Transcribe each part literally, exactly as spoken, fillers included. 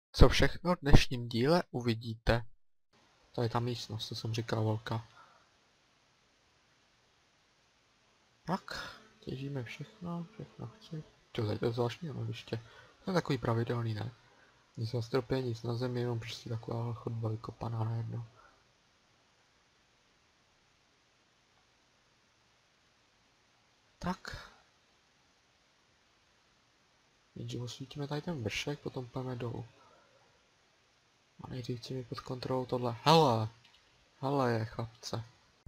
Co všechno v dnešním díle uvidíte. To je ta místnost, co jsem říkal, velká. Tak, těžíme všechno, všechno chci. To je to zvláštní ložiště. To je takový pravidelný, ne? Nic na stropě, nic na zemi, jenom prostě taková chodba vykopaná najednou. Tak. Nejdřív osvítíme tady ten vršek, potom půjdeme dolů. A nejdřív chci mít pod kontrolou tohle. Hele! Hele je, chlapce.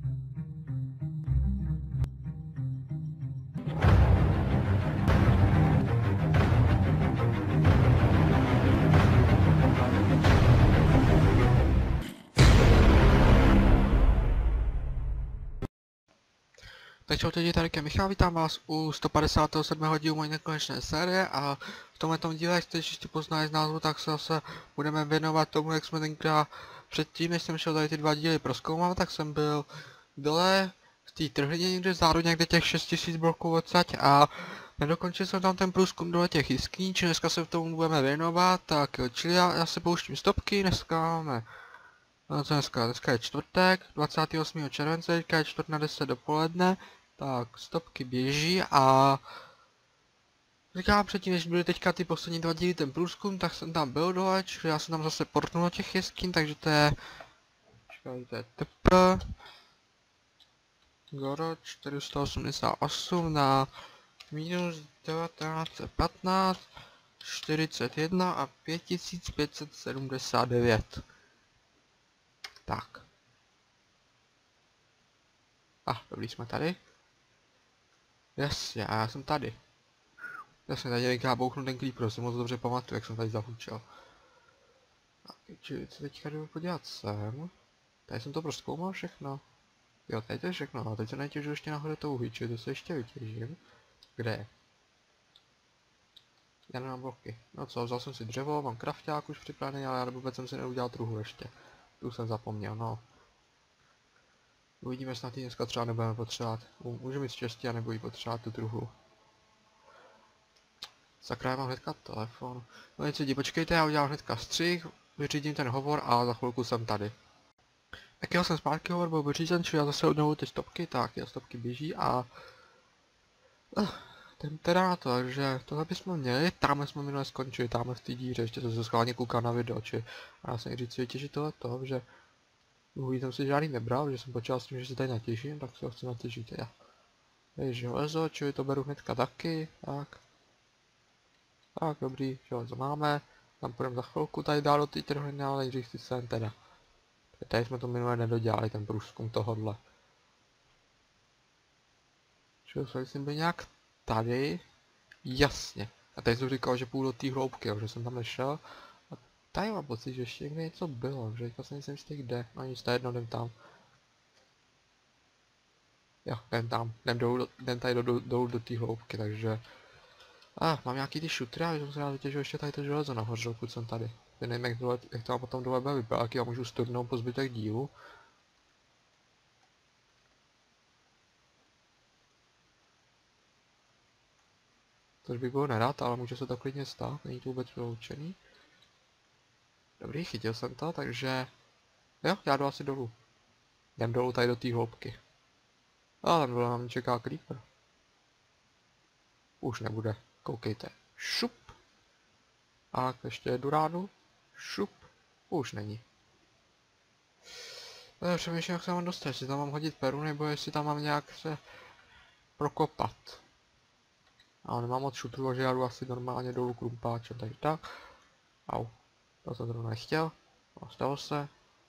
Tak čau lidi, tady je Michal, vítám vás u sto padesátého sedmého dílu mojí nekonečné série a v tomto díle, jak jste ještě poznali z názvu, tak se zase budeme věnovat tomu, jak jsme tenkrát předtím, než jsem šel tady ty dva díly prozkoumat, tak jsem byl dole v té trhlině někde zároveň někde těch šest tisíc bloků odsaď a nedokončil jsem tam ten průzkum dole těch jízdní, či dneska se v tomu budeme věnovat, tak čili já, já se pouštím stopky, dneska máme... No co dneska? Dneska je čtvrtek, dvacátého osmého července, teďka je čtvrt na deset dopoledne. Tak, stopky běží a... Říkám předtím, než byly teďka ty poslední dva díly ten průzkum, tak jsem tam byl dole, čili já jsem tam zase portnul do těch jeskyň, takže to je... Čekaj, to je T P... Goro čtyři sta osmdesát osm na... minus devatenáct patnáct, čtyřicet jedna a pět tisíc pět set sedmdesát devět. Tak. A, ah, dobrý, jsme tady. Jasně, a já jsem tady. Já jsem tady tenkrát bouchnu ten creeper, si moc dobře pamatuju, jak jsem tady zahučel. Tak, čili co teďka jdu podívat sem. Tady jsem to prozkoumal všechno. Jo, tady to je všechno, a teď se netěžu ještě nahoře tou uhlí, čili to se ještě vytěžím. Kde je? Já nemám bloky. No co, vzal jsem si dřevo, mám krafťák už připravený, ale já vůbec jsem si neudělal truhu ještě. Tu jsem zapomněl, no. Uvidíme, snad ji dneska třeba nebudeme potřebovat. Můžu mít štěstí a nebudu jí potřebovat tu truhu. Sakra, já mám hnedka telefon. No nic lidi, počkejte, já udělám hnedka střih, vyřídím ten hovor a za chvilku jsem tady. Tak já jsem zpátky, hovor byl vyřízen, čili já zase odnovu ty stopky, tak ty stopky běží a... Uh, ten teda to, takže tohle bychom měli, tamhle jsme minule skončili, tamhle v té díře, ještě jsem se schválně koukal na video, či... A já jsem říct si vytěžit tohle toho, že... Uhlí jsem si žádný nebral, že jsem počal s tím, že si tady natěžím, tak se ho chci natěžit já. Takže železo, čili to beru hnedka taky, tak. Tak, dobrý, železo máme. Tam půjdeme za chvilku tady dál do té trhliny, ale nejdřív si sem teda. Tady jsme to minule nedodělali, ten průzkum tohodle. Čili jsme myslím byl nějak tady. Jasně. A tady jsem říkal, že půjdu do té hloubky, že jsem tam nešel. A tady mám pocit, že ještě někde něco bylo, že teďka jsem nejsem jistý kde. No nic, to jedno, jdem tam. Jo, jdem tam, jdem, dolů, jdem tady dolů do, do, do té hloubky, takže... A, ah, mám nějaký ty šutry, ale jsem se rád vytěžil ještě tady to železo nahoře, dokud jsem tady. Já nevím, jak, dole, jak to potom dole bude vypadat, jak já můžu studnout po zbytek dílu. Což by bylo nerad, ale může se to klidně stát, není to vůbec vyloučený. Dobrý, chytil jsem to, takže... Jo, já jdu asi dolů. Jdem dolů tady do té hloubky. A tam dole nám čeká creeper. Už nebude, koukejte. Šup. A ještě jdu ránu. Šup. Už není. Já přemýšlím, jak se mám dostat, jestli tam mám hodit peru, nebo jestli tam mám nějak se prokopat. Ale nemám moc šutru, takže já jdu asi normálně dolů krumpáčem, takže tak. Au. To jsem zrovna nechtěl. No, stalo se.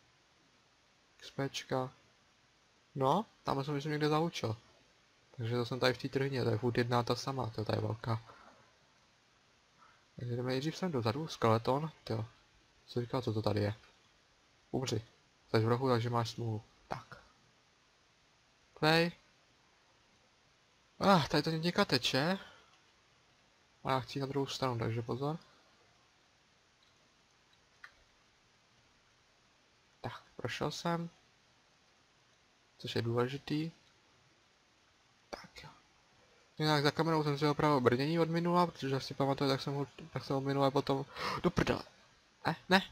XPčka. No, tam jsem myslím někde zahučil. Takže to jsem tady v té trhně, to je furt jedna ta sama, to je tady velká. Takže jdeme nejdřív sem dozadu, skeleton, jo. Co říká, co to tady je? Umři. Jsi v rohu, takže máš smůlu. Tak. Play. Ah, tady to někde teče. A já chci na druhou stranu, takže pozor. Tak, prošel jsem. Což je důležitý. Tak jo. Jinak za kamerou jsem si opravil brnění od minula, protože si pamatuju, tak jsem ho, tak jsem ho minule potom... Do prdele. Eh, ne.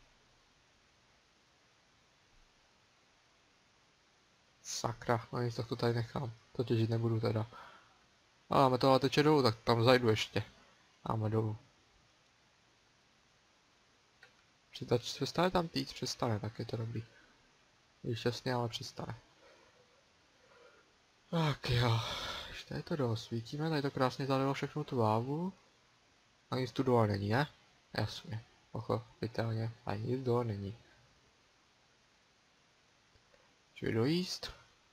Sakra, no nic, tak to tady nechám. To těžit nebudu teda. A máme to ale teče dolů, tak tam zajdu ještě. Máme dolů. Přestaň, přestane tam týc, přestane, tak je to dobrý. Je šťastný, ale přestane. Tak jo, ještě tady to dosvítíme, tady to krásně zalilo všechno tu lávu. A nic tu dole není, ne? Jasně, pochopitelně, a nic dole není. Čili dojíst.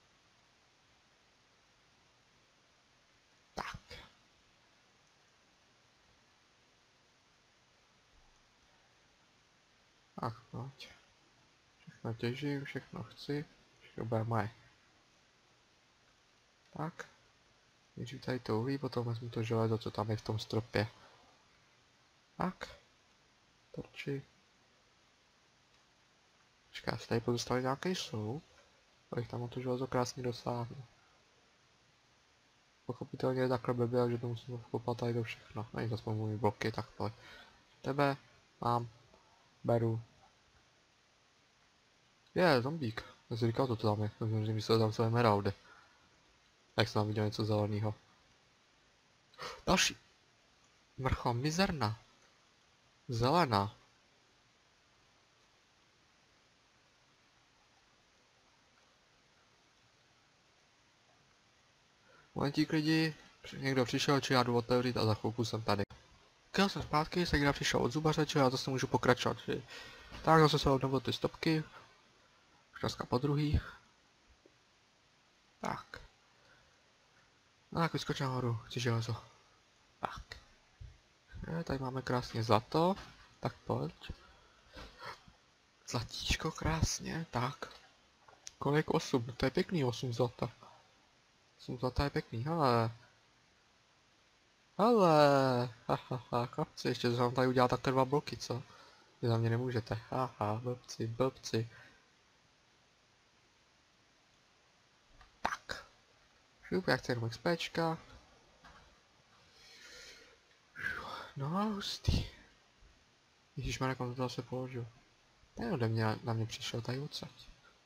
Tak. Ach, pojď. Všechno těžím, všechno chci, všechno bude moje. Tak. Nejdřív tady to uhlí, potom vezmu to železo, co tam je v tom stropě. Tak. Torči. Počká, se tady pozostali nějaký sloup, abych tam o to železo krásně dosáhl. Pochopitelně je takhle blbě, že to musím kopat tady do všechno. Není to aspoň můj bloky, tak pojď. Tebe mám, beru. Je, zombík. Já si říkal, to tam je. Já jsem myslel, že tam jsou emeraldy. Jak jsem tam viděl něco zeleného. Další. Mrcha mizerna. Zelená. Momentík lidi, někdo přišel, či já jdu otevřít a za chvilku jsem tady. Když jsem zpátky, se někdo přišel od zubaře, či já zase můžu pokračovat. Či... Tak zase se obnovil ty stopky. Už dneska po druhý. Tak. No tak vyskoč nahoru, chci železo. Tak. Je, tady máme krásně zlato. Tak pojď. Zlatíčko krásně, tak. Kolik? osm, to je pěkný osm zlata. osm zlata je pěkný, ale... Ale... Hahaha, kapci, ještě jsem tady udělal takhle dva bloky, co? Vy za mě nemůžete, haha, blbci, blbci. Tak. Šup, jak chci jenom XPčka. No, hustý. Ježišmarek, on to zase položil. Ten ode mě na mě přišel tady odsaď.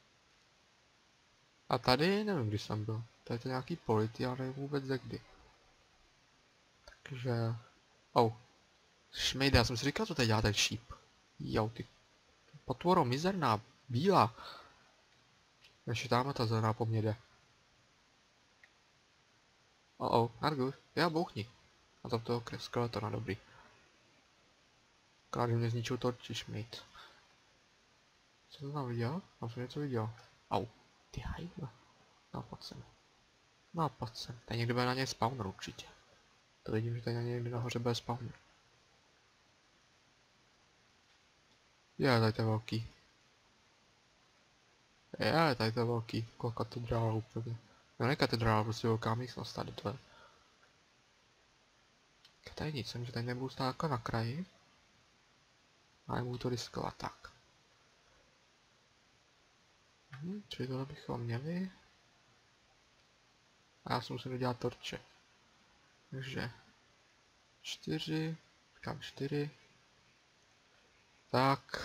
A tady nevím, kdy jsem byl. Tady je to nějaký polity, ale nevím vůbec ze kdy. Takže... Oh. Šmejde, já jsem si říkal, co tady dělá ten šíp. Jo, ty... Potvoro mizerná, bílá. Ještě tamhle ta zelená po mně jde. Oh oh, Argus, já bouchni. A tam toho skeletona, dobrý. Akorát, že mě zničil torči šmejd. Co to tam viděl? Tam jsem něco viděl. Au, ty hajma. No, pojď sem. No, pojď sem. Tady někdo bude na něj spawner určitě. To vidím, že tady na něj někdo nahoře bude spawner. Je, tady to je velký. Je, tady to je velký. Jako katedrála úplně. No ne katedrála, prostě velká místnost tady to je. Tady nic, jsem, že tady nebudu stát jako na kraji. A nebudu to riskovat tak. Hm, čili tohle bychom měli. A já si musím dodělat torče. Takže... Čtyři... Říkám čtyři. Tak.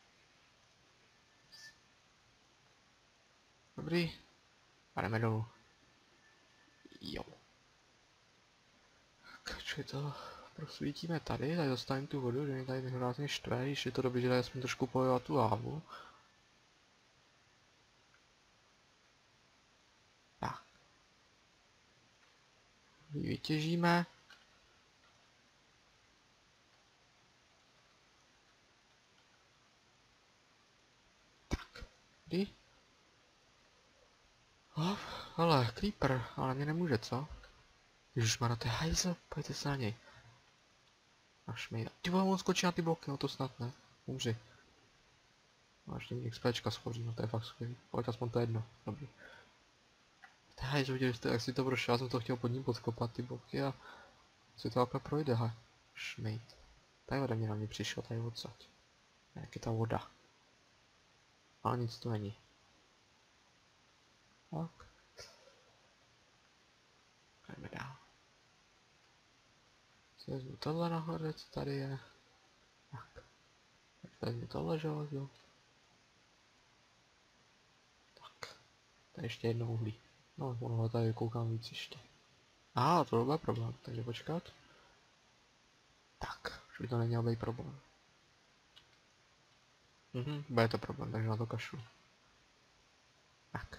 Dobrý. A jdeme dolů. Jo. Tak, čili to prosvítíme tady, tady dostaneme tu vodu, že mě tady hrozně štve, když je to dobrý, že tady jsme trošku polovat tu lávu. Tak. Vytěžíme. Tak. Kdy? Oh, ale creeper, ale mě nemůže, co? Ježišmarja, to je hajzl, pojďte se na něj. Až mi... Ty vole, on skočí na ty bloky, no to snad ne. Umři. No ještě mi XPčka schoří, no to je fakt skvělý. Pojď aspoň to jedno, dobrý. To je hajzl, viděli jste, jak si to prošel, já jsem to chtěl pod ním podkopat ty bloky a... Si to takhle projde, ha. Šmejt. Tady ode mě na mě přišel, tady odsaď. Jak je ta voda. Ale nic to není. Tak. Jdeme dál. Si vezmu tohle nahoře, co tady je. Tak. Tady tohle železo. Tak. Tady ještě jedno uhlí. No, ono tady koukám víc ještě. Aha, to byl problém, takže počkat. Tak, už by to neměl být problém. Mhm, bude to problém, takže na to kašlu. Tak.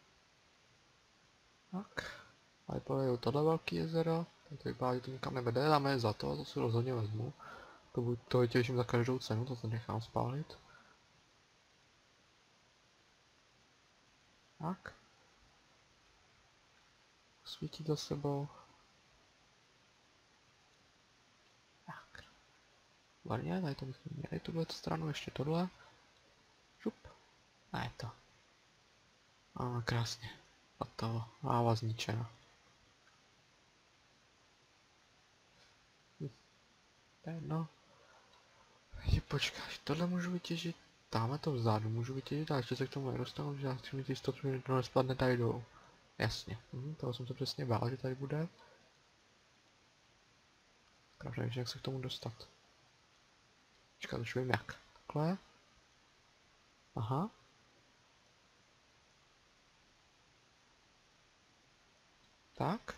Tak. Ale pojedu tohle velký jezero, tak to vypadá, že to nikam nevede, dáme je za to, to si rozhodně vezmu. To, buď, to těším za každou cenu, to se nechám spálit. Tak. Svítí za sebou. Tak. Varně, tady to bychom měli tuhle stranu, ještě tohle. Šup. A je to. A krásně. Hotovo. Láva zničena. Hm. To je jedno. Je, počkáš, tohle můžu vytěžit. Dáme to vzadu, můžu vytěžit a ještě se k tomu nedostanu, že já chci mít jistotu, že to nespadne tady dolů. Jasně, hm, toho jsem se přesně bál, že tady bude. Pravda, nevím, jak se k tomu dostat. Počkat, už vím jak. Takhle. Aha. Tak.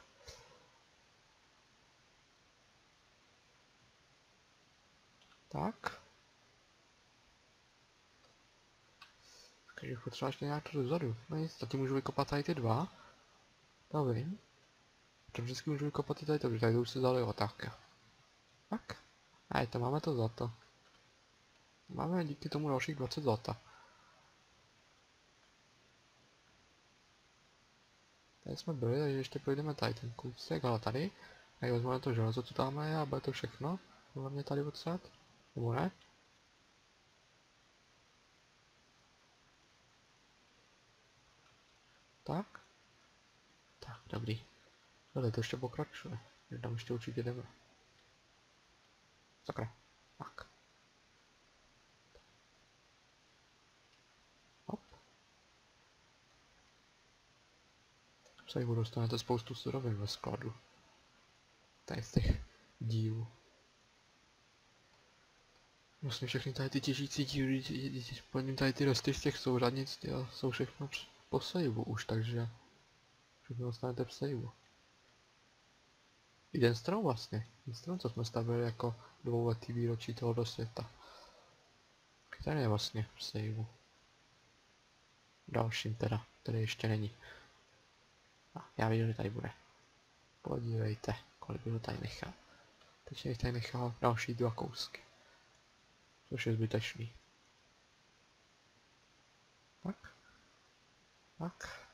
Tak. Takže potřeba ještě nějak to dozadu. No nic, zatím můžu vykopat tady ty dva. To vím. To vždycky můžu vykopat i tady to, protože tady to už se zalilo tak. Tak. A je to, máme to zlato. Máme díky tomu dalších dvacet zlata. Tady jsme byli, takže ještě projdeme tady ten kousek, ale tady. A vezmeme to železo, co tam je, a bude to všechno. Hlavně tady odsad. Nebo ne? Tak. Tak, dobrý. Ale to ještě pokračuje. Tam ještě určitě jdeme. Sakra. Tak. Hop. Se jich dostanete spoustu surovin ve skladu. Tady z těch dílů. Vlastně všechny tady ty těžící díly, po něm tady ty rosty z těch souřadnic, jsou všechno po sejvu už, takže všechno dostanete v sejvu. I ten strom vlastně, ten strom, co jsme stavili jako dvouletý výročí tohoto světa. Ten je vlastně v sejvu. Dalším teda, který ještě není. A já vím, že tady bude. Podívejte, kolik bych ho tady nechal. Teď bych tady nechal další dva kousky. Což je zbytečný. Tak. Tak.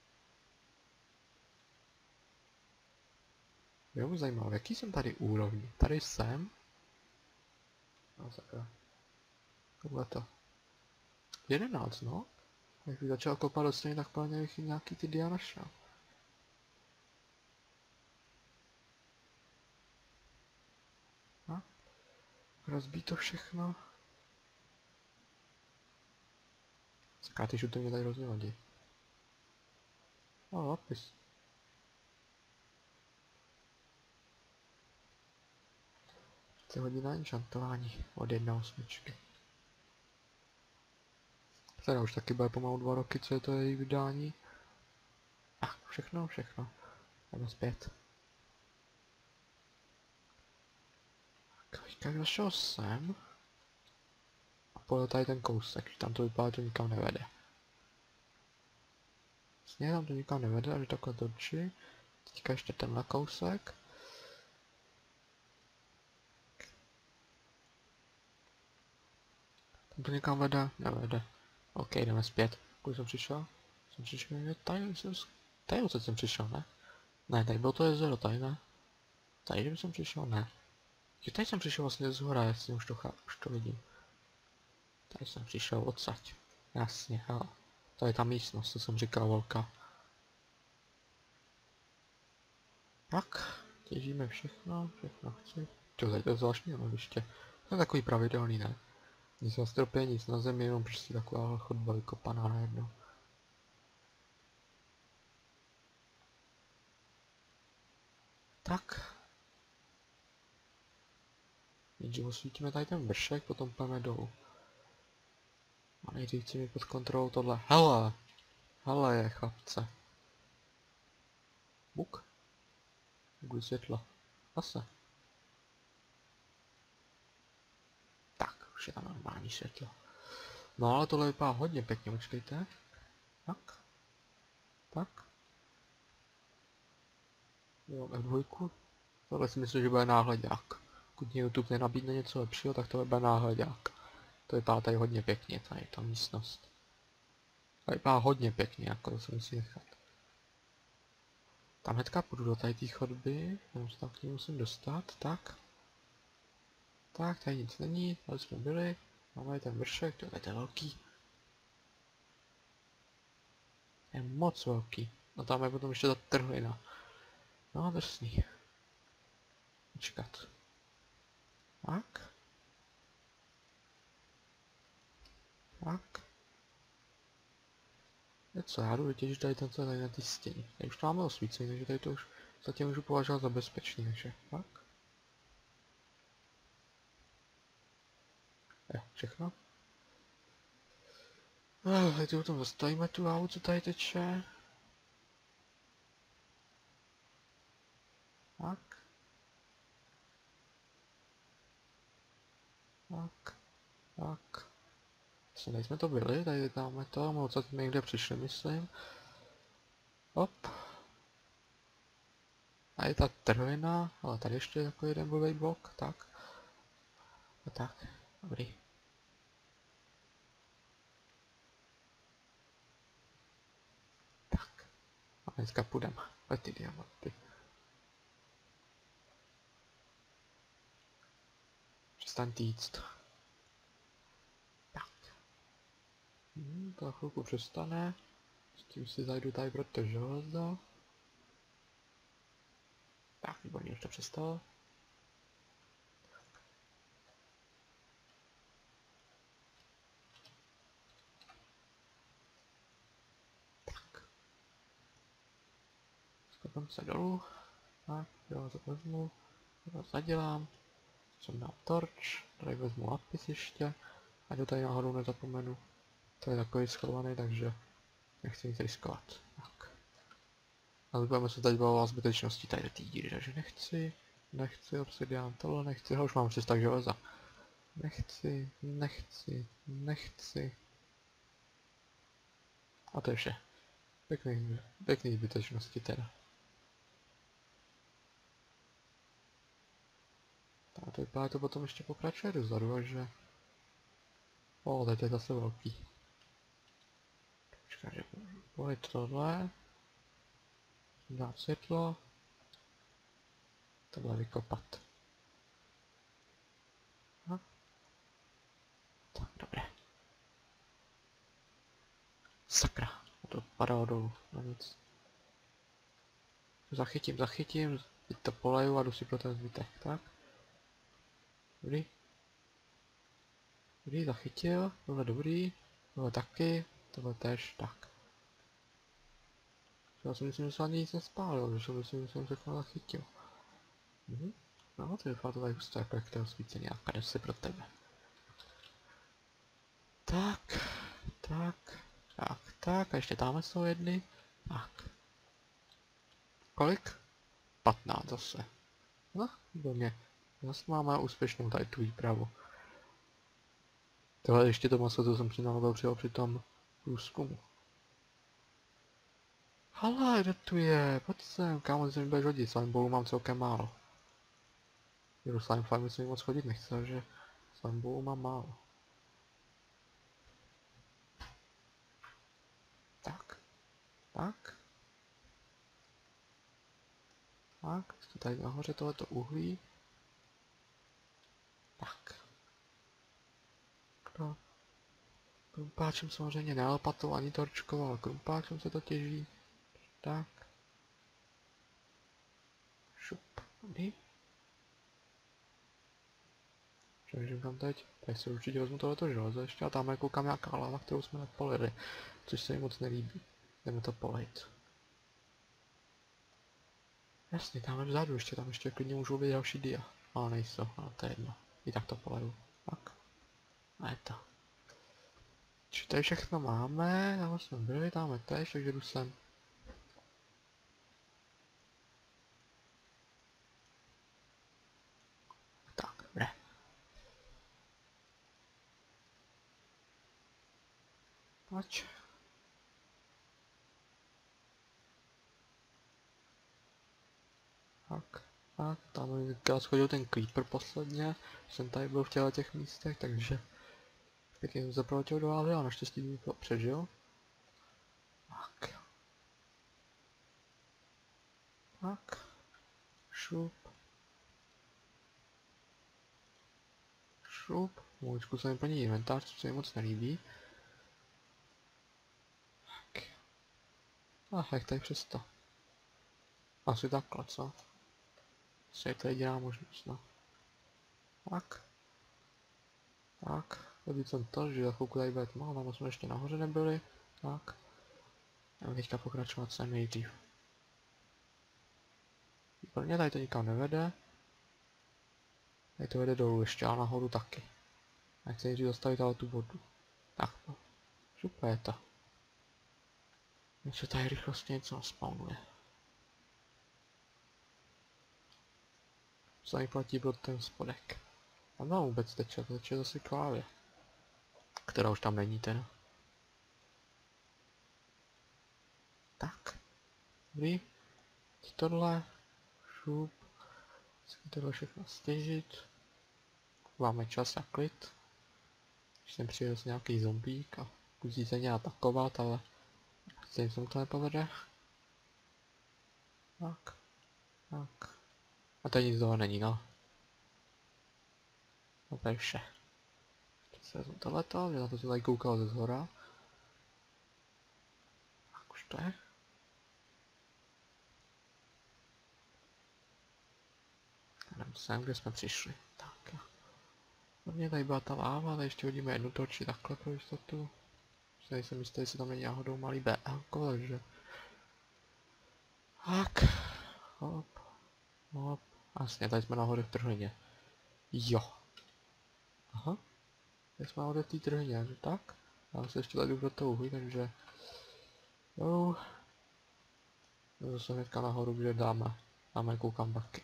Jo, zajímavé, jaký jsem tady úrovni? Tady jsem. No sakra. Tohle to. jedenáct, no. Jak bych začal kopat do stěny, tak plně bych nějaký ty dia našel. No. Rozbít to všechno. Sakra, ty šuty mě tady hrozně vadí. O, opis. To hodí na enchantování od jedné osmičky. Teda už taky bude pomalu dva roky, co je to její vydání. A ah, všechno, všechno. Jdeme zpět. Tak zašel jsem. A pojel tady ten kousek, tam to vypadá, to nikam nevede. Vlastně tam to nikam nevede, ale takhle točí. Teďka ještě tenhle kousek. Tam to nikam vede, nevede. OK, jdeme zpět. Kudy jsem přišel? Jsem přišel, tady jsem, tady odsaď jsem přišel, ne? Ne, tady bylo to jezero, tady ne. Tady jsem přišel, ne. Jo, tady jsem přišel vlastně z hora, jasně, už to, už to vidím. Tady jsem přišel odsaď. Jasně, hele. To je ta místnost, co jsem říkal, velká. Tak, těžíme všechno, všechno chci. Čo, tady to je zvláštní loviště. To je takový pravidelný, ne? Nic na stropě, nic na zemi, jenom prostě taková chodba vykopaná najednou. Tak. Nejdřív osvítíme tady ten vršek, potom půjdeme dolů. A nejdřív chci mít pod kontrolou tohle. Hele! Hele je, chlapce. Buk? Budu světlo. Zase. Tak, už je tam normální světlo. No ale tohle vypadá hodně pěkně, počkejte. Tak. Tak. Jo, F dva. Tohle si myslím, že bude náhledák. Pokud mě YouTube nenabídne něco lepšího, tak to bude náhledák. To vypadá tady hodně pěkně, tady ta místnost. To vypadá hodně pěkně, jako to se musí nechat. Tam hnedka půjdu do tady té chodby, jenom se tam k ní musím dostat, tak. Tak, tady nic není, tady jsme byli. Máme ten vršek, to je ten velký. Je moc velký. No tam je potom ještě ta trhlina. No, drsný. Počkat. Tak. Tak. Je co, já jdu vytěžit tady ten, co je tady na té stěně. Tady už to máme osvícení, takže tady to už zatím můžu považovat za bezpečný, takže tak. Je, všechno. Ah, teď o tom zastavíme tu lávu, co tady teče. Tak. Tak. Tak. Vlastně tady jsme to byli, tady dáme to, my odsud někde přišli, myslím. Hop. A je ta trhlina, ale tady ještě je takový jeden blbý blok, tak. A tak, dobrý. Tak. A dneska půjdeme. Pojď ty diamanty. Přestaň týct. Tak. Hmm, to na chvilku přestane. S tím si zajdu tady pro to železo. Tak, výborně, už to přestalo. Tak. Skopám se dolů. Tak, železo vezmu. Železo zadělám. Jsem dal torč. Tady vezmu lapis ještě. A to tady náhodou nezapomenu. To je takový schovaný, takže nechci nic riskovat. Tak. A budeme se tady bavit o zbytečnosti tady do té díry, takže nechci, nechci obsidian, tohle nechci, už mám tři sta železa. Nechci, nechci, nechci. A to je vše. Pěkný, pěkný zbytečnosti teda. Tak to vypadá, to potom ještě pokračuje dozadu, takže... O, teď je zase velký. Počkej, že bude tohle. Dát světlo. Tohle vykopat. Aha. Tak, dobré. Sakra, to padalo dolů, no nic. Zachytím, zachytím, teď to poleju a jdu si pro ten zbytek, tak. Dobrý. Dobrý, zachytil, tohle dobrý, tohle taky, tohle tež, tak. Já si myslím, že se ani nic nespálil, že si myslím, že jsem všechno zachytil. Mhm. No, to vypadá to tady husté, jako jak to je osvícený, a kade si pro tebe. Tak, tak, tak, tak, a ještě dáme jsou jedny. Tak. Kolik? patnáct zase. No, výborně. Zase máme úspěšnou tady tu výpravu. Tohle ještě to maso, co jsem si naložil při tom průzkumu. Hala, kde tu je? Pojď sem, kámo, se mi budeš hodit, slime bowlu mám celkem málo. Do slime farmy se mi moc chodit nechce, takže slime bowlu mám málo. Tak. Tak. Tak, ještě tady nahoře tohleto uhlí. Tak. No. Krumpáčem samozřejmě ne lopatou ani torčkou, ale krumpáčem se to těží. Tak. Šup. Dobrý. Takže kam teď? Tady si určitě vezmu tohleto železo ještě a tam je koukám nějaká láva, kterou jsme nepolili. Což se mi moc nelíbí. Jdeme to polejt. Jasně, tamhle vzadu ještě, tam ještě klidně můžou být další dia. Ale nejsou, ale to je jedno. I tak to poleju. Tak. A je to. Takže tady všechno máme, tam jsme byli, dáme teď, takže jdu sem. Tak, dobré. Pojď. Tak, tak, tam mi schodil ten creeper posledně, jsem tady byl v těchto těch místech, takže pěkně jsem se proletěl do vázy, ale naštěstí mi to přežil. Tak. Tak. Šup. Šup. Můj zkusím vyplnit inventář, co se mi moc nelíbí. Tak. A jak tady přesto? Asi takhle, co? Asi je to jediná možnost, no. Tak. Tak. Teď jsem to, že za chvilku tady bude tma, tam jsme ještě nahoře nebyli. Tak. Jdeme teďka pokračovat sem nejdřív. Výborně, tady to nikam nevede. Tady to vede dolů ještě, ale nahoru taky. A chci nejdřív zastavit ale tu vodu. Tak no. Super je to. Ještě tady rychlostně něco naspawnuje. Co mi platí pro ten spodek. Tam tam vůbec teče, to teče zase klávě. Která už tam není teda. Tak. Dobrý. Tohle. Šup. Musím tohle všechno stěžit. Máme čas a klid. Když sem přijde nějaký zombík a musí se nějak atakovat, ale se jim to nepovede. Tak. Tak. A tady nic toho není, no. No to je vše. Teď se vezmu tohleto, že na to jsem tady koukal ze zhora. Tak už to je. Jdem sem, kde jsme přišli. Tak jo. Hodně tady byla ta láva, tady ještě hodíme jednu torči takhle pro jistotu. Už nejsem jistý, jestli tam není náhodou malý bé elko, takže... Tak. Hop. Hop. Vlastně, tady jsme nahoře v trhlině. Jo. Aha. Tady jsme nahoře v té trhlině, že tak? Já se ještě tady do toho uhlí, takže... Jo. Zase hnedka nahoru, kde dáme. Dáme koukám baky.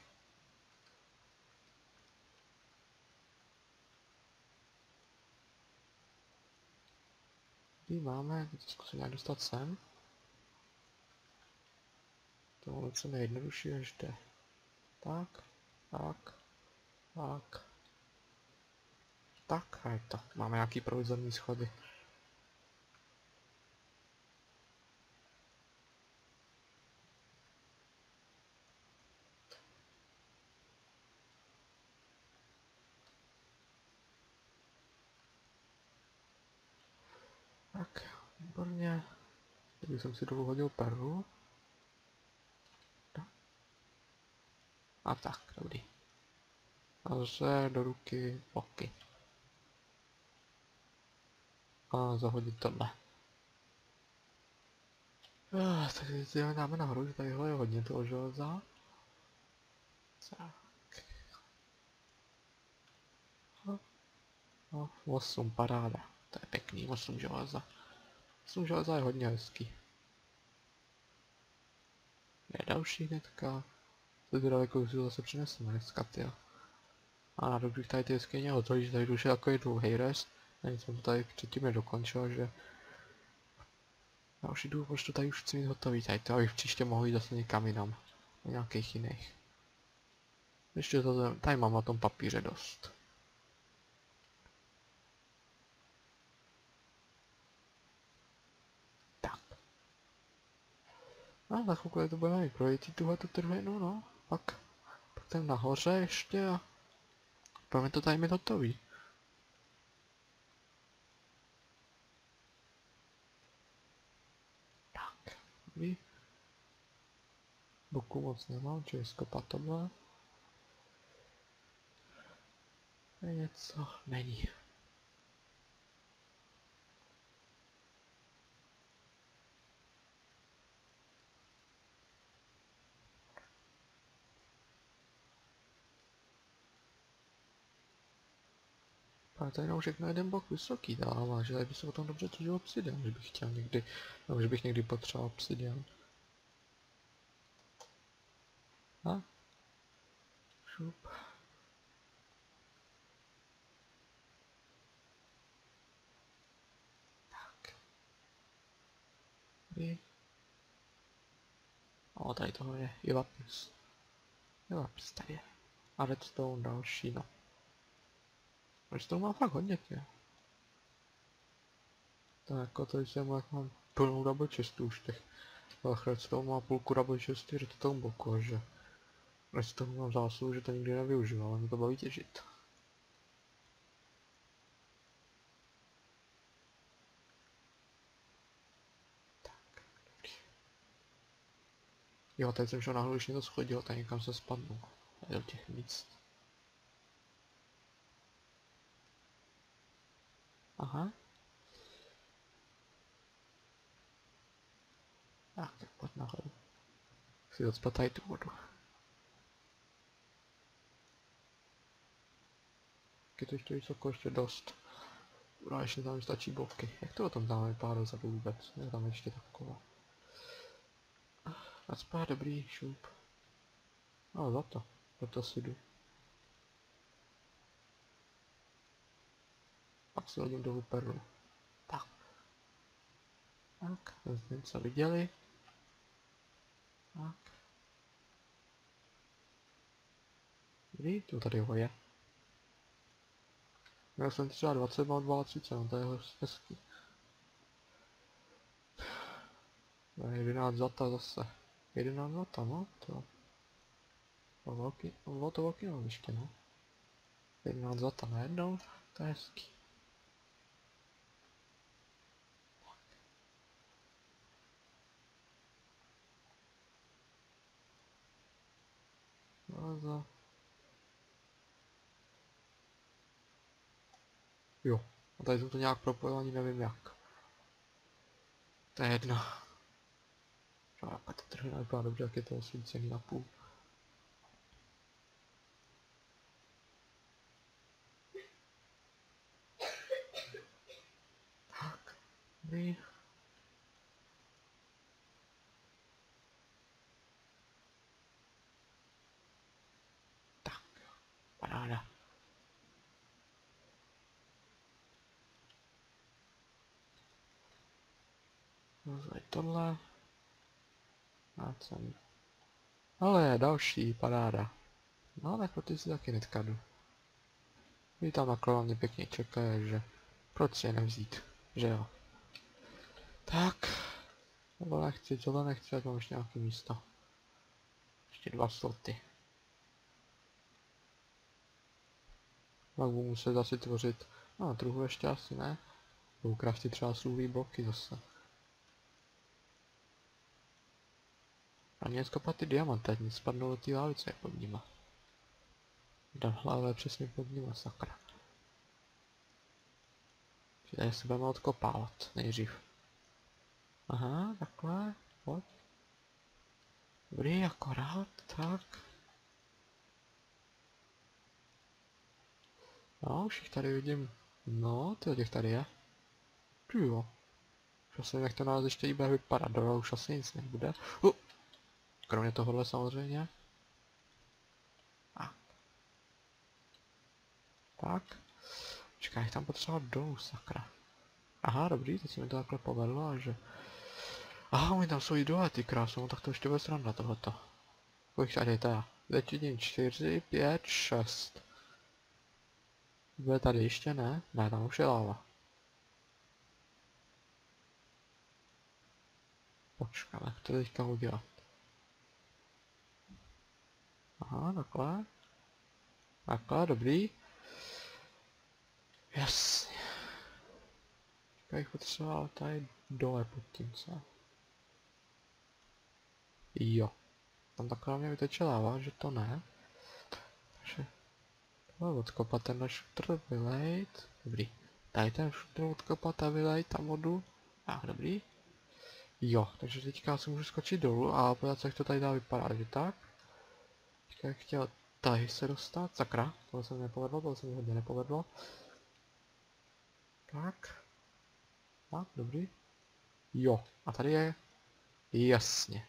Tady máme, teď zkusím nějak dostat sem. Tohle co nejjednodušší ještě. Tak, tak, tak. Tak, a je to. Máme nějaký provizorní schody. Tak, výborně. Tady jsem si dolů hodil perlu. A tak, dobrý. A zase do ruky boky. A zahodit tohle. Ah, takže si ho dáme nahoru, že tady je hodně toho železa. Tak. No, osm, paráda. To je pěkný, osm železa. osm železa je hodně hezký. Je další hnedka. To je daleko, už si zase přineseme dneska, tyjo. A na dobrých tady ty jeskyně hotový, že tady už je takový dlouhý rest. A nic jsem to tady předtím nedokončil, že... Další důvod, proč to tady už chci mít hotový, tady to abych příště mohl jít zase někam jinam. Na nějakých jiných. Ještě to tady mám na tom papíře dost. Tak. A za chvilku to budeme projít tuhletu trhlinu, no. Pak, pak tam nahoře ještě a... Budeme to tady mít hotový. Tak. Dobrý. Boku moc nemám, čili skopat tohle. Je něco není. Ale tady už na jeden blok vysoký dává, že tady by se o tom dobře těžil obsidian, že bych chtěl někdy, no, že bych někdy potřeboval obsidian. A? Šup. Tak. Vy. O, tady toho je i lapis. Je lapis tady je. A redstone další, no. Redstone má fakt hodně tě. Tak jako to jsem jak mám plnou double chestu už těch. Ale redstone má půlku double chesty redstone bloku, že redstone mám zásluhu, že to nikdy nevyužiju, ale mě to baví těžit. Tak, dobrý. Jo, teď jsem šel nahoru, když mě to schodilo, tak někam se spadnu. Tady do těch míst. Aha. Tak, tak pojď nahoru. Si docpat tady tu vodu. Je to ještě vysoko, ještě dost. Ura, ještě tam stačí bloky. Jak to o tom tam vypadá dozadu vůbec? Je tam ještě taková. Nacpá dobrý šup. No za to. Za to si jdu. Pak si hodím dolů perlu. Tak. Tak, jsme co viděli. Tak. Kdy? Tu tady ho je. Já jsem třeba dvacet, mám třicet dva, no to je hezký. jedenáct zlata zase. jedenáct zlata, no to. Bylo velký, bylo to velký noviště, no. jedenáct zlata najednou, to je hezký. No, jo, a tady jsem to nějak propojil, ani nevím jak. To je jedno. A pak to trochu nevypadá dobře, jak je to osvícený na půl. Tak, my. Tak, paráda. Rozvoj tohle. A jsem. Ale další paráda. No tak pro ty si taky netka jdu. Vy tam nakolo mě pěkně čekají, že proč si je nevzít, že jo. Tak. Tohle nechci, tohle nechci, ať mám ještě nějaké místo. Ještě dva sloty. Pak budu muset zase tvořit, no truhu ještě asi ne. Budu craftit třeba sluhlý bloky zase. A mě skopat ty diamanty, ať mi spadnou do té lávice pod nima. Dám hlavé přesně pod nima, sakra. Tady se budeme odkopávat nejdřív. Aha, takhle, pojď. Dobrý, akorát, tak. No, už jich tady vidím. No, tyhle těch tady je. Ty jo. Už nevím, jak to nás ještě bude vypadat, dole už asi nic nebude. Uh. Kromě tohohle samozřejmě. A. Tak. Čekaj, tam potřeba dolů, sakra. Aha, dobrý, teď se mi to takhle povedlo, a že... Aha, oni tam jsou i dole, ty krásnou, tak to ještě bude sranda tohleto. Kolik tady je teda? Teď vidím čtyři, pět, šest. Bude tady ještě ne? Ne, tam už je láva. Počkám, jak to teďka udělat. Aha, takhle. Takhle, dobrý. Jasně. Teďka jich potřeboval tady dole pod tím, co? Jo. Tam takhle mě vyteče láva, že to ne. Takže... tohle odkopat, tenhle šutr vylejt. Dobrý. Tady ten šutr odkopat a vylejt tam vodu. Tak, dobrý. Jo, takže teďka si můžu skočit dolů a podívat se, jak to tady dá vypadat, že tak? Teďka jak chtěl tady se dostat, sakra, tohle se mi nepovedlo, tohle se mi hodně nepovedlo. Tak. Tak, dobrý. Jo, a tady je... Jasně.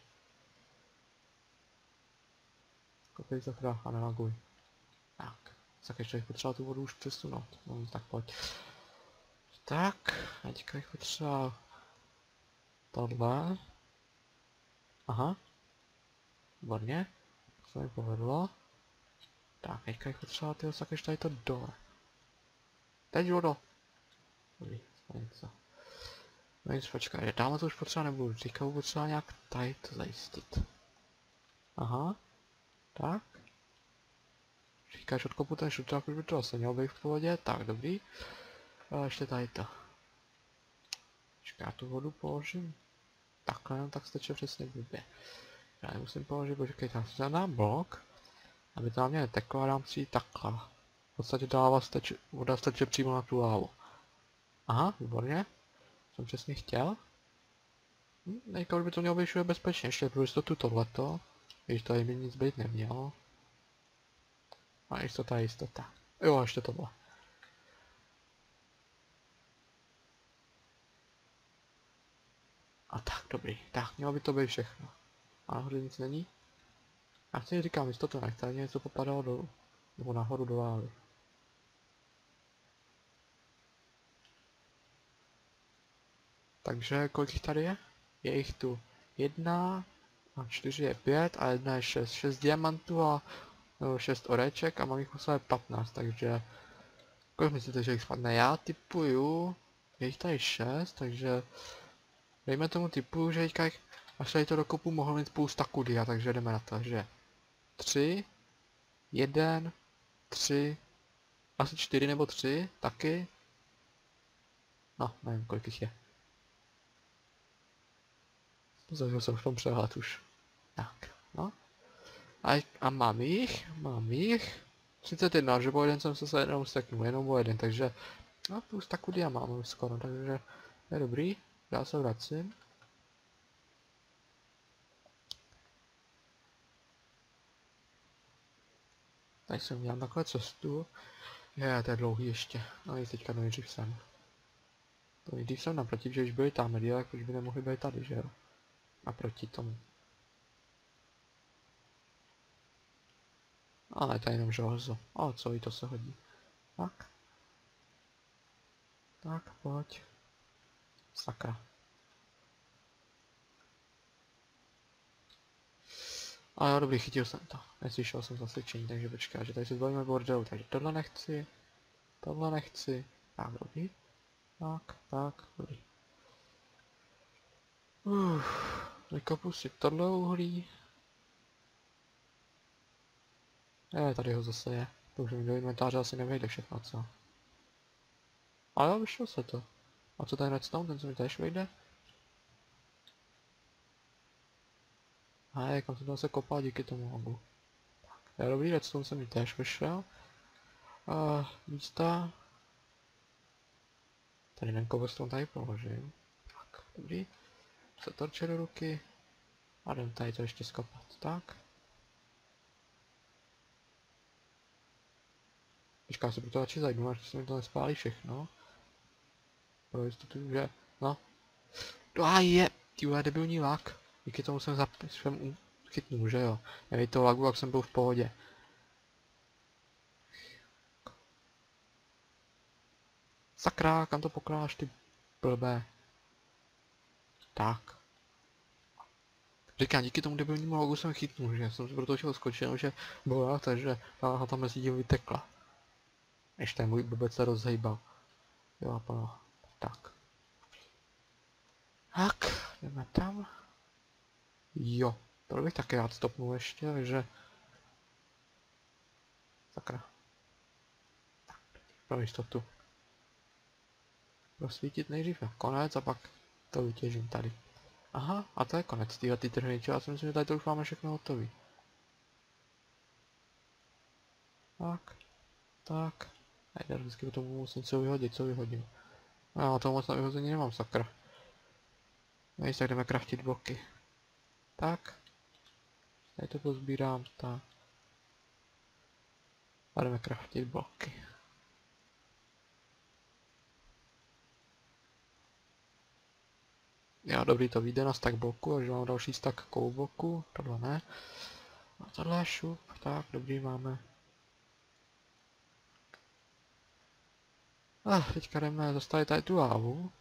Kopej zakra a nelaguj. Tak. Tak ještě bych potřeboval tu vodu už přesunout. No, tak pojď. Tak, a teďka bych potřeboval... Tohle. Aha. Výborně. To se mi povedlo. Tak, teďka bych potřeboval tyho tak ještě tady to dole. Teď vodo. Dobrý, něco. No nic, počkej, že tamhle to už potřeba nebudu, teďka budu potřeba nějak tady to zajistit. Aha. Tak. Říkáš, odkopu ten šutrák, už by to asi mělo být v pohodě. Tak, dobrý. A ještě tady to. Počkej, já tu vodu položím. Takhle, no, tak stačí přesně blbě. Já nemusím položit, počkej, tam se dám blok. Aby tam mě neteklo a dám si ji takhle. V podstatě dává stačí, voda stačí přímo na tu lávu. Aha, výborně. Jsem přesně chtěl. Hm, nejka už by to mělo být všude bezpečně, ještě pro jistotu tohleto. Když tady by nic být nemělo. A jistota je jistota. Jo, ještě tohle. A tak, dobrý. Tak, mělo by to být všechno. A nahoře nic není? Já si říkám, jistotu nechce, ani něco popadalo dolů. Nebo nahoru do lávy. Takže kolik jich tady je? Je jich tu jedna, a čtyři je pět a jedna je šest. šest diamantů a no, šest oreček a mám jich musel patnáct, takže kolik myslíte, že jich spadne? Já typuju, je jich tady šest, takže dejme tomu typu, že teďka jich, až tady to dokopu, mohl mít spousta kudia, takže jdeme na to, že tři, jeden, tři, asi čtyři nebo tři, taky. No, nevím, kolik jich je. Zažil jsem v tom přehled už. Tak, no. A, a mám jich, mám jich. třicet jedna, že po jeden jsem se jenom steknul, jenom o jeden, takže no plus taku dia mám už skoro, takže je dobrý, já se vracím. Tady jsem dělal takhle cestu. Je, to je dlouhý ještě, no i teďka nejdřív sem. To nejdřív jsem naproti, že když byli tam lidi, tak už by nemohli být tady, že jo? Naproti tomu. Ale to je jenom železo. Ale co, i to se hodí. Tak. Tak, pojď. Sakra. A jo, dobrý, chytil jsem to. Neslyšel jsem zasvědčení, takže počkej, že tady se zbavíme bordelu, takže tohle nechci. Tohle nechci. Tak, dobrý. Tak, tak, dobrý. Uff, vykopu si tohle uhlí. Je, tady ho zase je. To už mi do inventáře asi nevejde všechno, co? Ale jo, vyšlo se to. A co ten redstone, ten se mi též vejde? A jak jsem to se kopal díky tomu hobu. Tak, dobrý, redstone se mi též vyšel. A místa. Tady ten cobblestone tady položím. Tak, dobrý. Se torče do ruky. A jdem tady to ještě skopat, tak. Počká se proto radši zajdu, až se mi to nespálí všechno. Pro jistotu, že... No. No a je! Tyhle debilní lag. Díky tomu jsem jsem chytnul, že jo. Neví to lagu, jak jsem byl v pohodě. Sakra, kam to pokládáš, ty blbé. Tak. Říkám, díky tomu debilnímu logu jsem chytnul, že jsem si proto šel skočil, že byla, takže ta tam mezi tím vytekla. Ještě můj blbec se rozhejbal. Jo, plno. Tak. Tak, jdeme tam. Jo, to bych taky rád stopnul ještě, takže... Sakra. Tak, pro jistotu. Prosvítit nejdřív na konec a pak to vytěžím tady. Aha, a to je konec téhle ty trhniče, já si myslím, že tady to už máme všechno hotový. Tak, tak. Nejde, vždycky to musím něco vyhodit, co vyhodím. No, já toho moc na vyhození nemám, sakra. No tak jdeme craftit bloky. Tak. Tady to pozbírám, tak. A jdeme craftit bloky. Jo, dobrý, to vyjde na stack bloku, takže mám další stack koubloku, tohle ne. A tohle šup, tak, dobrý, máme. A ah, teďka jdeme zastavit tady tu lávu.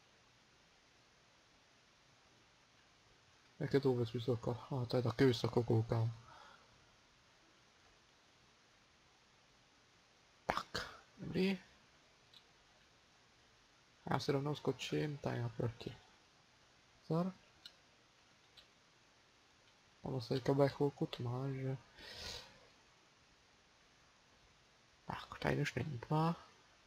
Jak je to vůbec vysoko? A ah, to je taky vysoko, koukám. Tak, dobrý. Já si rovnou skočím tady naproti. Zor. Ono se teďka bude chvilku tma, že... Tak, tady už není tma.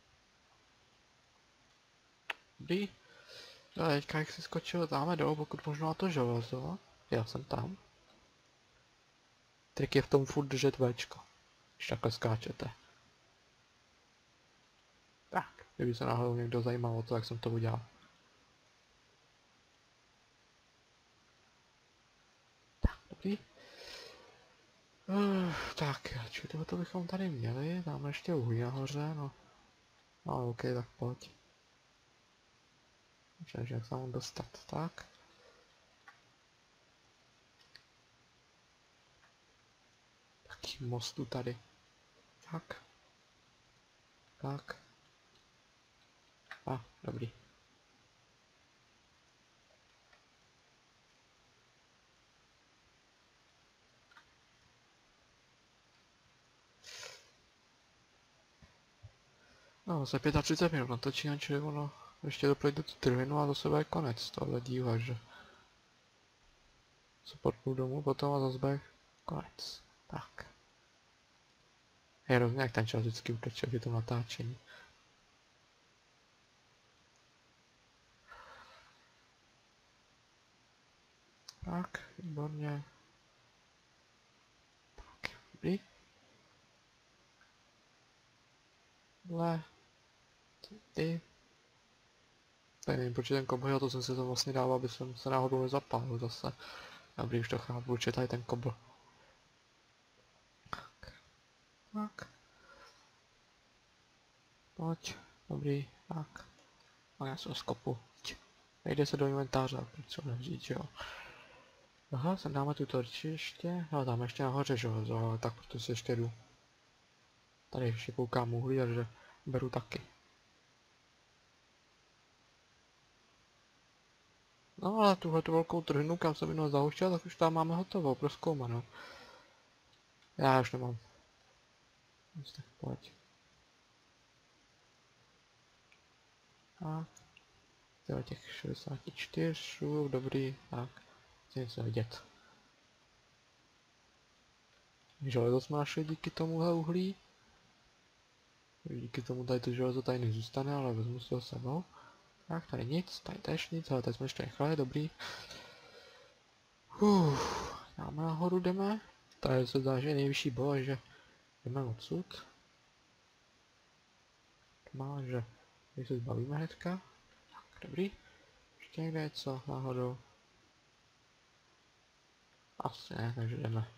Dobrý. No, teďka jak si skočil, dáme dolů, pokud možno na to železo. Já jsem tam. Trik je v tom furt držet Včko, když takhle skáčete. Tak, kdyby se náhodou někdo zajímal o to, jak jsem to udělal. Tak, dobrý. Uh, tak, čili tohoto bychom tady měli, dáme ještě uhlí nahoře, no. No, ok, tak pojď. Takže jak se mám dostat, tak. Taký mostu tady. Tak. Tak. A, dobrý. No, za třicet pět minut natočíme, čili ono ještě doprojde tu trvinu a do sebe je konec tohle díla, že se potnu domů potom a zase bude konec. Tak. Je hrozně, jak ten čas vždycky uteče při tom natáčení. Tak, výborně. Tak, dobrý. Le. Ty. Tady nevím, proč ten kobl, to jsem si to vlastně dával, aby jsem se náhodou nezapálil zase. Dobrý, už to chápu, určitě tady ten kobl. Tak. Tak. Pojď. Dobrý, tak. A já se ho skopu. Nejde se do inventáře, proč se ho nevřít, že jo. Aha, sem dáme tu torčiště, no dáme ještě nahoře železo, ale tak proto si ještě jdu. Tady ještě koukám uhlí, takže beru taky. No ale tuhle tu velkou trhnu, kam jsem minul zahuštěl, tak už tam máme hotovo, prozkoumanou. Já už nemám. Tak pojď. A jo, těch šedesát čtyři, dobrý, tak. Chci něco vidět. Železo jsme našli díky tomuhle uhlí. Díky tomu tady to železo tady nezůstane, ale vezmu si ho sebou. Tak, tady nic, tady tež nic, ale tady jsme ještě nechali, dobrý. Uf, dáme nahoru, jdeme. Tady se zdá, že je nejvyšší bod, že jdeme odsud. Má, že tady se zbavíme hnedka. Tak, dobrý. Ještě někde něco náhodou. Asi ne, takže jdeme.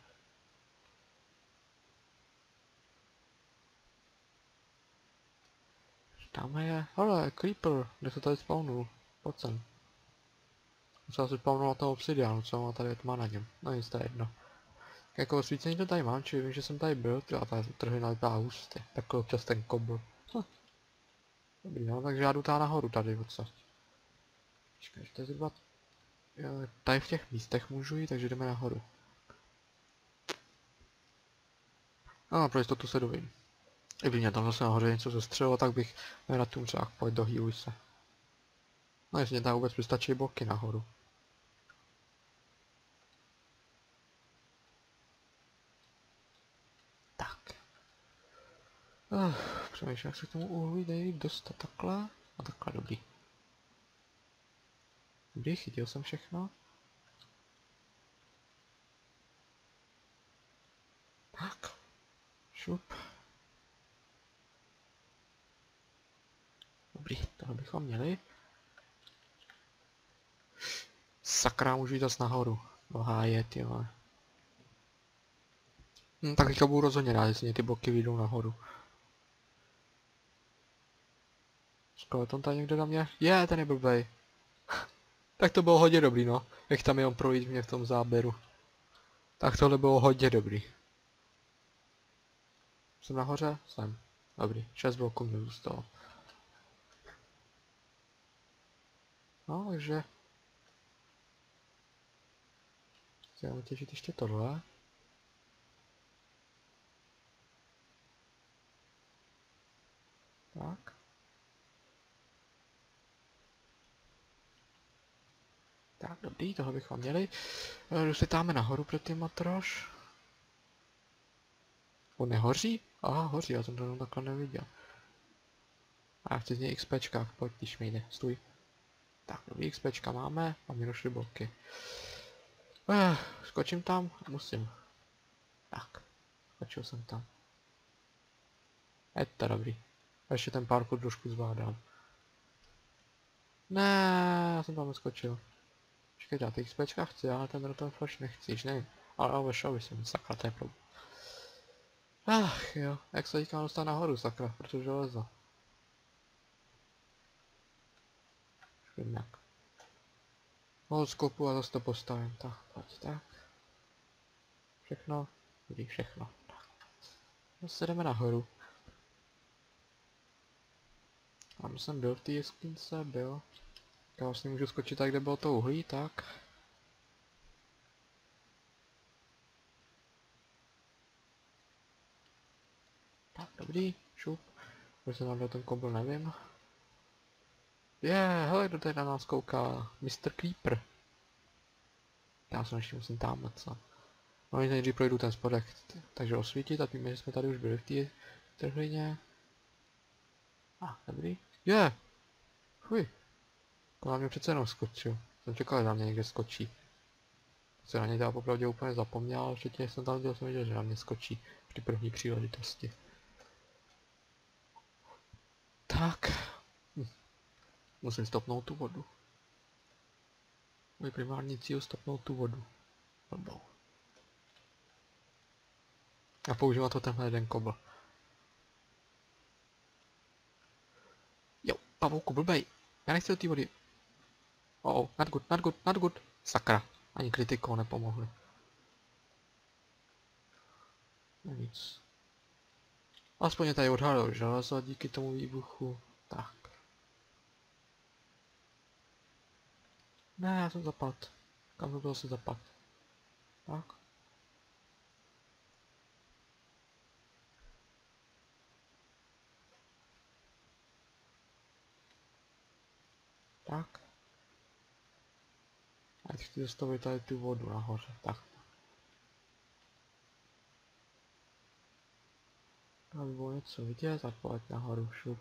Dáme je, hele, creeper, kde se tady spawnul, pojď sem. Musel si spawnul na toho obsidianu, co má tady tma na něm, no nic, to je jedno. Jako osvícení to tady mám, čili vím, že jsem tady byl, tyhle tady trhina vypadá hustě, takový občas ten kobl. Hm. Dobrý, no, takže já jdu tady nahoru tady odsať. Počkej, že to je zhruba... Jo, tady v těch místech můžu jít, takže jdeme nahoru. No, pro jistotu se dovím. Kdyby mě tam zase nahoře něco zestřelilo, tak bych na tom třeba pojď dohýluj se. No jestli mě tam vůbec vystačí bloky nahoru. Tak. Uh, přemýšlím, jak se k tomu uhlí nejlíp dostat takhle. A takhle, dobrý. Dobrý, chytil jsem všechno. Tak. Šup. Dobrý, tohle bychom měli. Sakra, můžu jít zase nahoru. Bohá je, ty vole. Hm, tak teďka budu rozhodně rád, jestli mě ty bloky vyjdou nahoru. Skeleton tady někde tam je? Je, ten je blbej. Tak to bylo hodně dobrý, no. Jak tam jenom projít mě v tom záběru. Tak tohle bylo hodně dobrý. Jsem nahoře? Jsem. Dobrý. šest bloků mi zůstalo. No, takže... Chceme těžit ještě tohle. Tak. Tak, dobrý, toho bychom měli. Dosvětáme nahoru pro ty matroš. On nehoří? Aha, hoří, já jsem to takhle neviděl. A já chci z něj XPčka, pojď, když mi jde, stůj. Tak, dobrý, XPčka máme a mi došly bloky. Eh, skočím tam? Musím. Tak, skočil jsem tam. Je to dobrý. A ještě ten parkour trošku zvládám. Ne, já jsem tam neskočil. Počkej, já ty XPčka chci, ale ten rotor flash nechcíš, nevím. Ale ale šel bych jsem, sakra, to je problém. Ach jo, jak se teďka dostat nahoru, sakra, protože železo. Špindňák. Mohl skopu a zase to postavím, tak, pojď, tak. Všechno, vidí všechno, tak. Zase jdeme nahoru. Tam jsem byl v té jeskyňce, byl. Já vlastně můžu skočit tak, kde bylo to uhlí, tak. Tak, dobrý, šup. Už jsem tam ten kobl, nevím. Je, yeah, hele, kdo tady na nás kouká? mister Creeper. Já se ještě musím tam co. No, nejdřív projdu ten spodek, takže osvítit a víme, že jsme tady už byli v té trhlině. A, ah, dobrý. Je! Yeah. Fuj. To na mě přece jenom skočil. Jsem čekal, že na mě někde skočí. Se na něj dá popravdě úplně zapomněl, ale včetně jsem tam viděl, jsem viděl, že na mě skočí při první příležitosti. Tak. Hm. Musím stopnout tu vodu. Můj primární cíl stopnout tu vodu. Blbou. A používat to tenhle jeden kobl. Jo, pavouku, blbej. Já nechci do té vody. Oh, not good, not good, not good. Sakra, ani kritikou nepomohli. No nic. Aspoň je tady odhalil železo díky tomu výbuchu. Tak. Ne, já jsem zapad. Kam to bylo se zapad? Tak. Tak. A teď chci zastavit tady tu vodu nahoře. Tak. Aby bylo něco vidět, tak pojď nahoru, šup.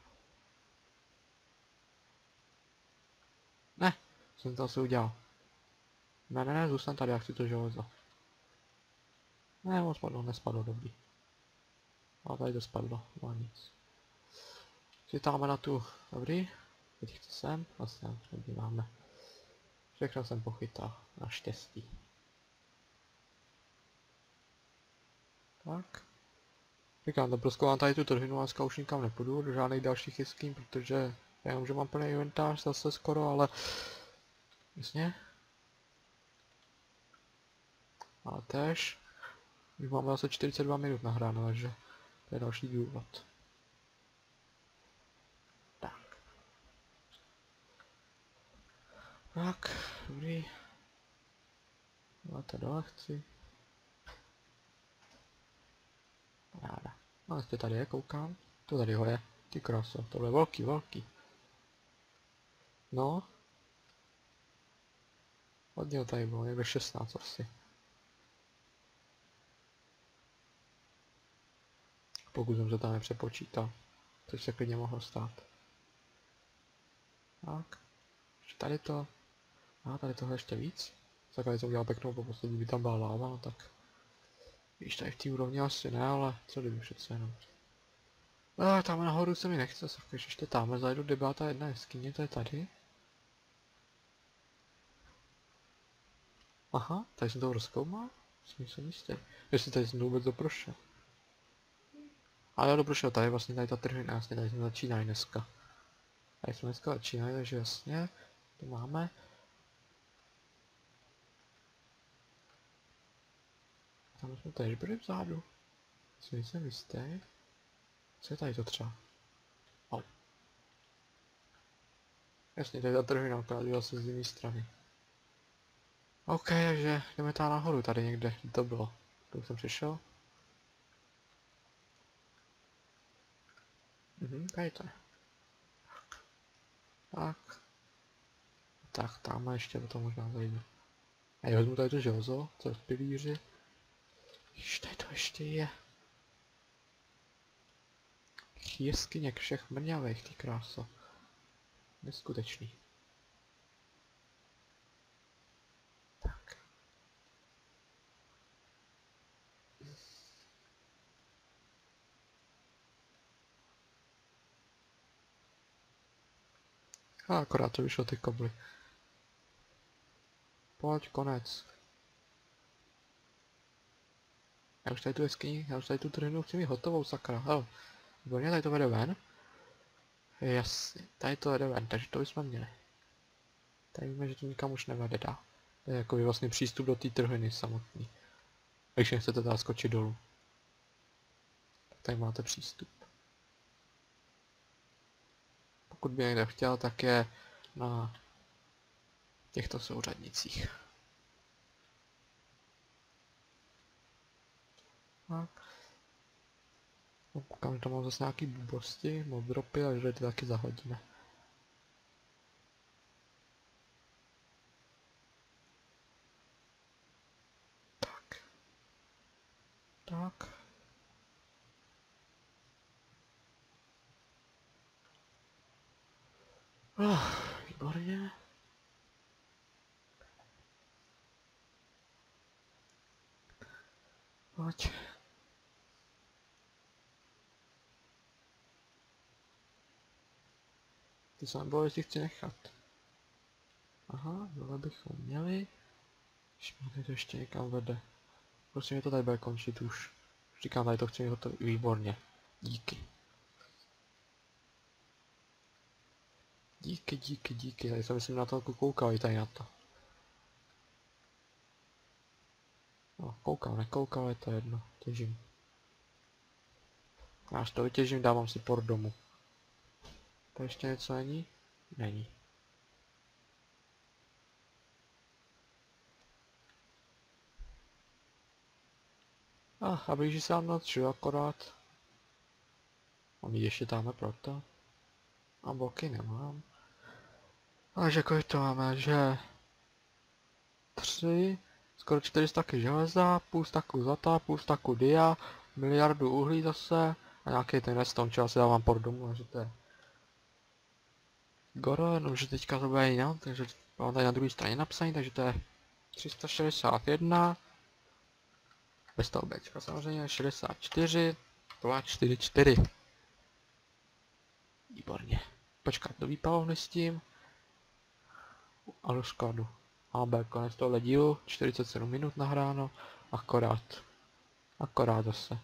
Ne, jsem to asi udělal. Ne, ne, ne, zůstan tady, já chci to železo. Ne, on spadlo, nespadlo, dobrý. A tady to spadlo, no nic. Chytáme na tu, dobrý. Teď chci sem, vlastně nebýváme. Všechno jsem pochytal, naštěstí. Tak. Říkám, to proskoumám tady tu trhinu a už nikam nepůjdu do žádných dalších jeskyň, protože já vím, že mám plný inventář zase skoro, ale... Jasně. Ale též. Už máme zase čtyřicet dva minut nahráno, takže to je další důvod. Tak. Tak, dobrý. Máte dole chci. Ráda. No, jestli tady je, koukám. To tady ho je. Ty kraso, tohle je velký, velký. No. Hodně tady bylo, někde šestnáct asi. Pokud jsem se tam nepřepočítal. Což se klidně mohlo stát. Tak. Ještě tady to. A tady tohle ještě víc. Takhle jsem udělal pěknou po poslední, by tam byla láva, no tak. Víš, tady v té úrovni asi ne, ale co kdyby přece jenom. No, tam nahoru se mi nechce, když ještě tamhle zajdu, kde byla ta jedna jeskyně, to je tady. Aha, tady jsem to rozkoumal? Jsem se jistý. Jestli tady jsem to vůbec doprošel. Ale já doprošel, tady vlastně tady ta trhina, jasně, tady jsme začínali dneska. Tady jsme dneska začínali, takže jasně, to máme. Tam jsme tež byli vzadu. Si nejsem jistý. Co je tady to třeba? Au. Jasně, tady ta trhina, která dělala se z jiné strany. OK, takže jdeme tam nahoru, tady někde, kde to bylo. Tu jsem přišel. Mhm, tady to je. Tak. Tak, tam ještě to možná zajdu. A já vezmu tady to železo, co je v pilíři. Již tady to ještě je. Jeskyně všech mrňavých, ty kráso. Neskutečný. Tak. A akorát to vyšlo ty kobly. Pojď, konec. Já už tady tu jeskyni, já už tady tu trhnu chci mít hotovou, sakra, hele. Výborně, tady to vede ven. Jasně, tady to vede ven, takže to bychom měli. Tady víme, že to nikam už nevede dál. To je jako vlastně přístup do té trhliny samotný. Když nechcete teda skočit dolů. Tak tady máte přístup. Pokud by někdo chtěl, tak je na těchto souřadnicích. Tak. No, koukám, že tam mám zase nějaký blbosti, mob dropy, takže ty taky zahodíme. Tak. Tak. Oh, výborně. Pojď. Ty se nebylo, jestli chci nechat. Aha, tohle bychom měli. Ještě to ještě někam vede. Prostě mě to tady bude končit už. Říkám, tady to chci mít hotový. Výborně. Díky. Díky, díky, díky. Tady jsem myslím na to koukal i tady na to. No, koukal, nekoukal, je to jedno. Těžím. Až to vytěžím, dávám si port domů. To ještě něco není? Není. Ah, a blíží se nám noc, že akorát. A my ještě dáme proto. A bloky nemám. Takže kolik to máme, že... Tři, skoro čtyři staky železa, půl staku zlata, půl staku dia, miliardu uhlí zase a nějaký ten redstone, čo asi dávám port domů, takže to je... Goro, jenomže teďka to bude jinak, takže mám tady na druhé straně napsaný, takže to je tři sta šedesát jedna. Bez toho Bčka samozřejmě, šedesát čtyři, dva čtyři čtyři. Výborně. Počkat, do výpalovny s tím. A do skladu. A B, konec tohle dílu, čtyřicet sedm minut nahráno, akorát. Akorát zase.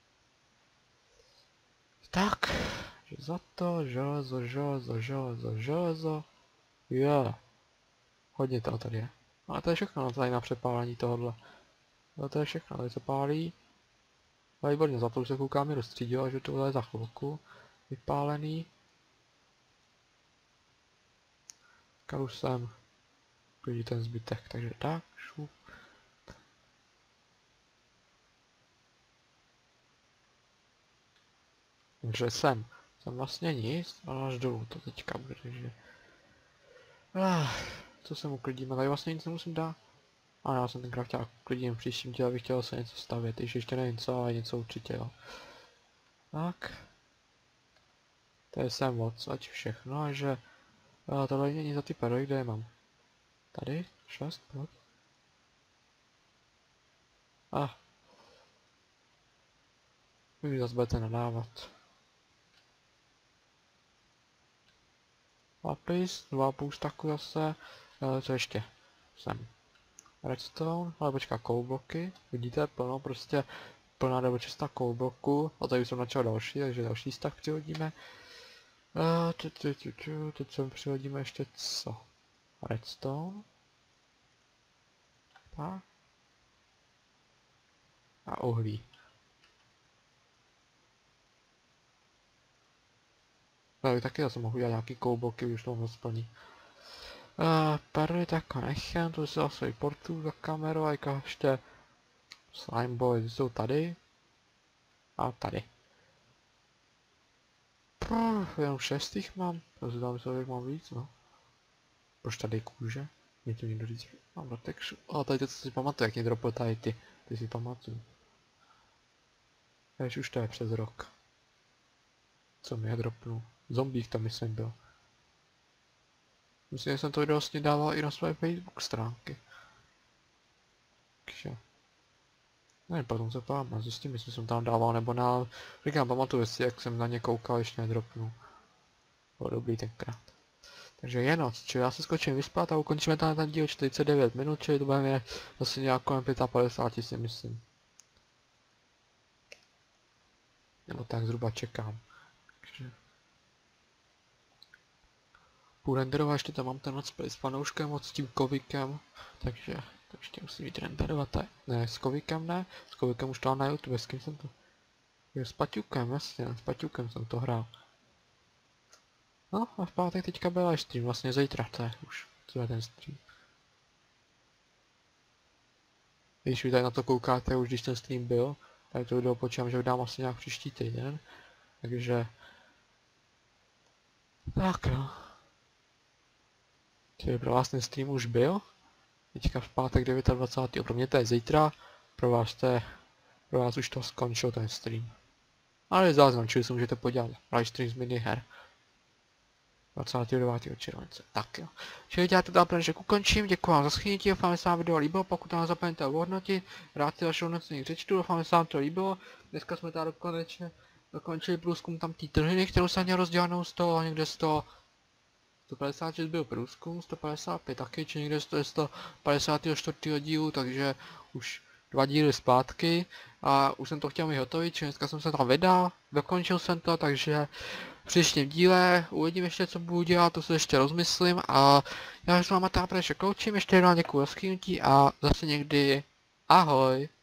Tak, že za to, železo, železo, železo, železo. Jo. Yeah. Hodně toho tady je. Ale to je všechno tady na přepálení tohohle. No to je všechno, tady se pálí. No výborně, za to už se koukám mi rozstřídilo, že tohle je za chvilku vypálený. Kalu jsem klidí ten zbytek, takže tak, šup. Takže jsem, jsem vlastně nic, ale až dolů to teďka bude, takže... Ah, co sem uklidíme, tady vlastně nic nemusím dát. A já jsem tenkrát chtěl uklidím, příštím díle bych chtěl se něco stavět, když ještě nevím co, ale něco určitě jo. Tak. To je sem moc, ať všechno, a že... A tohle není za ty perly, kde je mám? Tady? Šest, pojď. Ah. Vy mi zase budete nadávat. Lapis, dva půl staku zase. E, co ještě? Sem. Redstone, ale počká koubloky. Vidíte, plno, prostě plná nebo čistá koubloku. A tady už jsem načal další, takže další stack přihodíme. E, tu, tu, tu, tu, teď sem přihodíme ještě co? Redstone. Tak. A uhlí. Tady taky zase mohu dělat nějaký kouboky, už to moc plní. Uh, perly tak nechám, to si zase portu za kameru, a jako ještě slime boy jsou tady. A tady. Puh, jenom šest jich mám, to si dám se, jak mám víc, no. Proč tady kůže? Mě to někdo říct, mám protection. A tady to si pamatuju, jak mě dropl tady ty, ty si pamatuju. Jež už to je přes rok. Co mě dropnul? Zombík to myslím byl. Myslím, že jsem to video vlastně dával i na své Facebook stránky. Takže. Ne, potom se pám, zjistím, jestli jsem tam dával nebo ne, říkám, pamatuju si, jak jsem na ně koukal, ještě nedropnul. Bylo dobrý tenkrát. Takže je noc, čili já se skočím vyspat a ukončíme tam ten díl čtyřicet devět minut, čili to bude mě zase nějak kolem padesát pět si myslím. Nebo tak zhruba čekám. Takže. Půl renderovat, ještě tam mám ten let's play s fanouškem, moc s tím kovikem, takže to ještě musím jít renderovat, ne, s kovikem ne, s kovikem už to mám na YouTube, s kým jsem to, jo, s Paťukem, jasně, s Paťukem jsem to hrál. No a v pátek teďka byl live stream, vlastně zítra, to je už, to je ten stream. Když vy tady na to koukáte, už když ten stream byl, tak to video počítám, že vydám asi nějak příští týden, takže. Tak jo. Čili pro vás ten stream už byl, teďka v pátek dvacátého devátého Pro mě to je zítra, pro vás to je, pro vás už to skončil ten stream. Ale je záznam, čili si můžete podívat live stream z miniher. dvacátého devátého července, tak jo. Čili děláte dál že ukončím, děkuji vám za schytnutí, doufám, že se vám video líbilo, pokud vám zapomeňte ohodnotit, rád si vaše hodnocení přečtu, doufám, že se vám to líbilo. Dneska jsme tady konečně dokončili průzkum tam té trhiny, kterou jsem měl rozdělanou z toho, někde z toho sto padesát šest byl průzkum, sto padesát pět taky, či někde z sto padesát čtyři dílu, takže už dva díly zpátky a už jsem to chtěl mít hotový, či dneska jsem se tam vydal, dokončil jsem to, takže v příštím díle uvidím ještě, co budu dělat, to se ještě rozmyslím a já s váma tady ještě kloučím, ještě jednou děkuji za schytnutí a zase někdy ahoj.